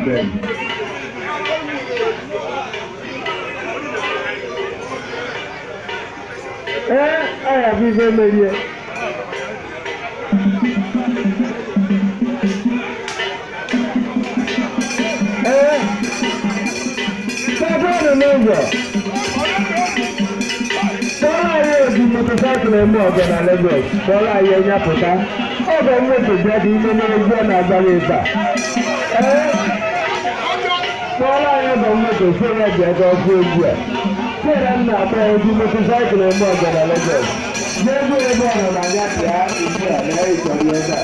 Motorcycle and more than a level. All I hear Yapota. Oh, the motor daddy, no more than a barrier. All I have a motor, so that they go through here. Tell them now, the motorcycle and more than a level. Never more than I got the ass in here, and I is on the other.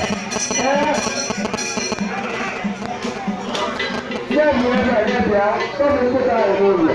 Never more than I get the ass, come and put out a movie.